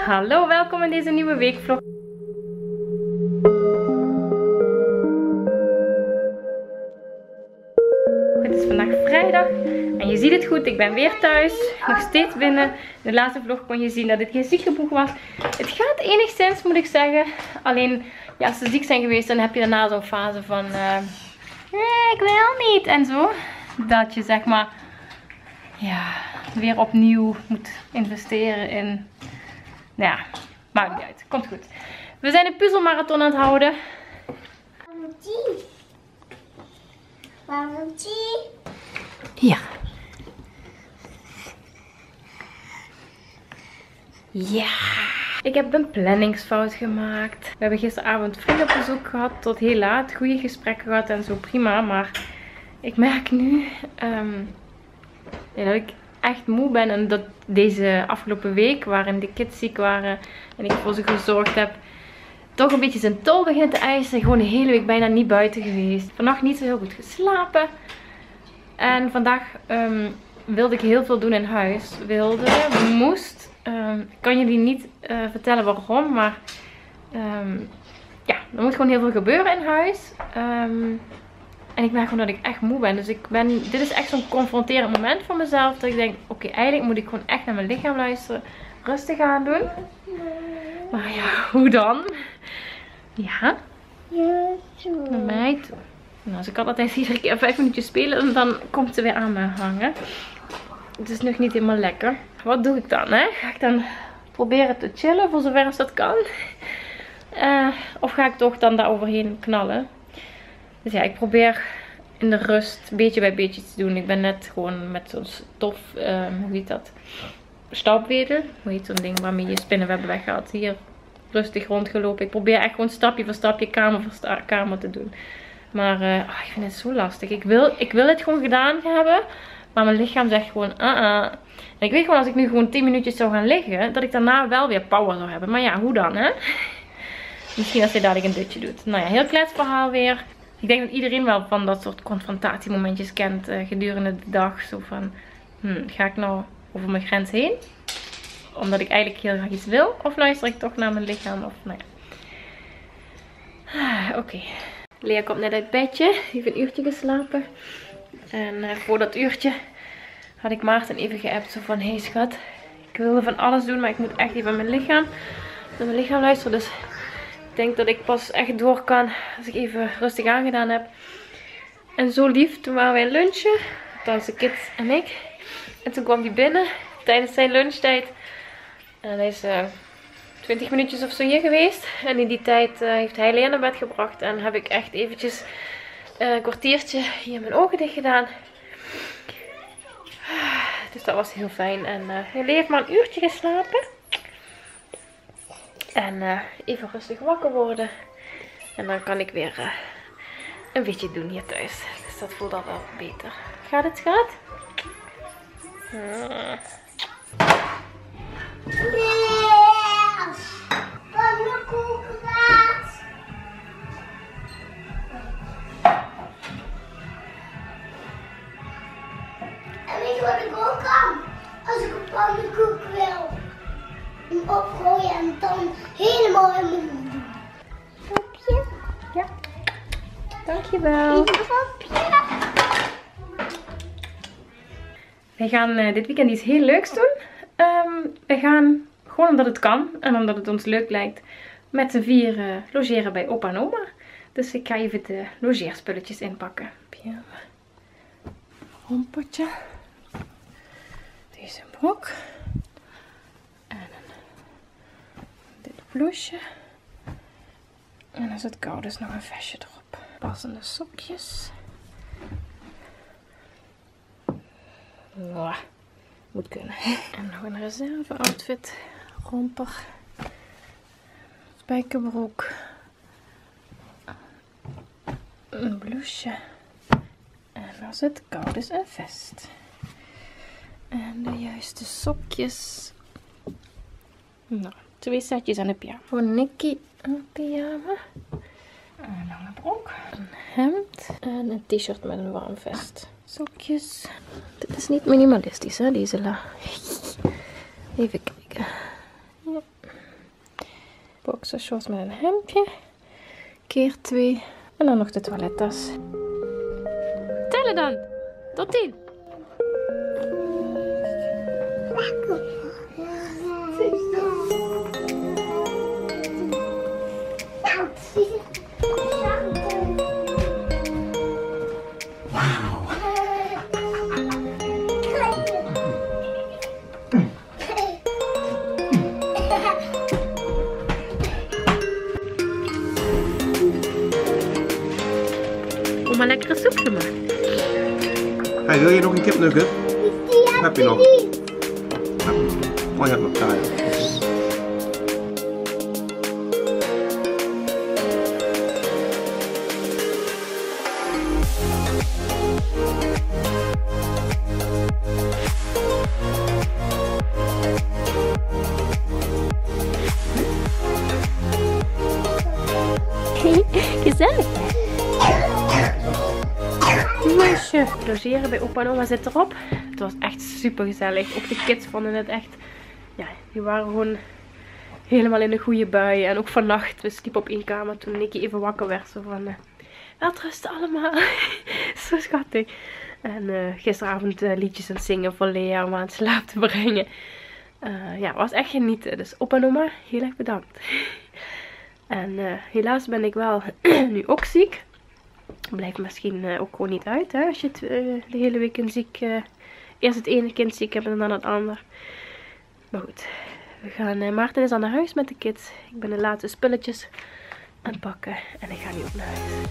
Hallo, welkom in deze nieuwe weekvlog. Het is vandaag vrijdag en je ziet het goed, ik ben weer thuis, nog steeds binnen. In de laatste vlog kon je zien dat het geen ziekenboeg was. Het gaat enigszins, moet ik zeggen. Alleen, ja, als ze ziek zijn geweest, dan heb je daarna zo'n fase van ik wil niet en zo. Dat je zeg maar, ja, weer opnieuw moet investeren in, nou ja, maakt niet uit, komt goed. We zijn een puzzelmarathon aan het houden. Ja. Ja. Ik heb een planningsfout gemaakt. We hebben gisteravond vrienden op bezoek gehad. Tot heel laat. Goede gesprekken gehad en zo, prima. Maar ik merk nu dat ik echt moe ben. En dat deze afgelopen week, waarin de kids ziek waren en ik voor ze gezorgd heb, toch een beetje zijn tol begint te eisen. Gewoon de hele week bijna niet buiten geweest. Vannacht niet zo heel goed geslapen. En vandaag wilde ik heel veel doen in huis. Moest. Ik kan jullie niet vertellen waarom. Maar ja, er moet gewoon heel veel gebeuren in huis. En ik merk gewoon dat ik echt moe ben. Dus dit is echt zo'n confronterend moment voor mezelf. Dat ik denk, oké, eigenlijk moet ik gewoon echt naar mijn lichaam luisteren. Rustig aan doen. Maar ja, hoe dan? Ja. Naar mij toe. Nou, ze kan altijd iedere keer 5 minuutjes spelen en dan komt ze weer aan me hangen. Het is nog niet helemaal lekker. Wat doe ik dan, hè? Ga ik dan proberen te chillen voor zover als dat kan? Of ga ik toch dan daar overheen knallen? Dus ja, ik probeer in de rust beetje bij beetje te doen. Ik ben net gewoon met zo'n stof, hoe heet dat? Staubwedel. Hoe heet zo'n ding waarmee je spinnenwebben weghaalt. Hier rustig rondgelopen. Ik probeer echt gewoon stapje voor stapje, kamer voor kamer te doen. Maar ik vind het zo lastig. Ik wil het gewoon gedaan hebben. Maar mijn lichaam zegt gewoon En ik weet gewoon, als ik nu gewoon 10 minuutjes zou gaan liggen, dat ik daarna wel weer power zou hebben. Maar ja, hoe dan, hè? Misschien als hij dadelijk een dutje doet. Nou ja, heel kletsverhaal weer. Ik denk dat iedereen wel van dat soort confrontatiemomentjes kent gedurende de dag. Zo van, ga ik nou over mijn grens heen? Omdat ik eigenlijk heel graag iets wil? Of luister ik toch naar mijn lichaam? Of, nou ja. Oké. Lea komt net uit bedje. Die heeft een uurtje geslapen. En voor dat uurtje had ik Maarten even geappt. Zo van, hey schat, ik wilde van alles doen, maar ik moet echt even naar mijn lichaam luisteren. Dus ik denk dat ik pas echt door kan als ik even rustig aangedaan heb. En zo lief, toen waren wij lunchen. Althans de kids en ik. En toen kwam hij binnen tijdens zijn lunchtijd. En hij is 20 minuutjes of zo hier geweest. En in die tijd heeft hij Lea naar bed gebracht. En heb ik echt eventjes een kwartiertje hier mijn ogen dicht gedaan. Dus dat was heel fijn. En Lea heeft maar een uurtje geslapen. En even rustig wakker worden. En dan kan ik weer een beetje doen hier thuis. Dus dat voelt al wel beter. Gaat het, schat? Wat ik ook kan, als ik een pannenkoek wil, hem opgooien en dan helemaal in mijn mond doen. Kopje? Ja. Dankjewel. Een kopje. Wij gaan dit weekend iets heel leuks doen. We gaan, gewoon omdat het kan en omdat het ons leuk lijkt, met z'n 4 logeren bij opa en oma. Dus ik ga even de logeerspulletjes inpakken. Een rompertje. Deze broek. En dit blouseje. En als het koud is, nog een vestje erop. Passende sokjes. Mwah. Moet kunnen. En nog een reserve outfit. Romper. Spijkerbroek. Een blouseje. En als het koud is, een vest. En de juiste sokjes. Nou, 2 setjes en een pyjama. Voor Nicky een pyjama. Een lange broek. Een hemd. En een t-shirt met een warm vest. Sokjes. Dit is niet minimalistisch, hè, deze la. Even kijken. Ja. Boxershorts met een hemdje. Keer 2. En dan nog de toilettas. Tellen dan. Tot 10. Oma lekkere soep gemaakt. Hey, wil je nog een kipnugget? Heb je nog? Oh, je hebt nog daar. Gezellig. Meisje. Logeren bij opa en oma zit erop. Het was echt super gezellig. Ook de kids vonden het echt. Ja, die waren gewoon helemaal in een goede bui. En ook vannacht. We sliepen op 1 kamer toen Nicky even wakker werd. Zo van, welterusten allemaal. Zo schattig. En gisteravond liedjes aan het zingen voor Lea om aan het slaap te brengen. Ja, was echt genieten. Dus opa en oma, heel erg bedankt. En helaas ben ik wel nu ook ziek. Blijft misschien ook gewoon niet uit, hè, als je de hele weekend ziek... eerst het ene kind ziek hebt en dan het ander. Maar goed, we gaan... Maarten is al naar huis met de kids. Ik ben de laatste spulletjes aan het pakken en ik ga nu op naar huis.